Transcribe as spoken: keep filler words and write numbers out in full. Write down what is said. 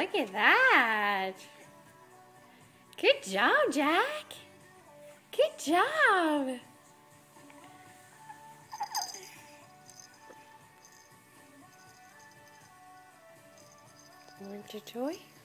Look at that. Good job, Jack. Good job. Want your toy?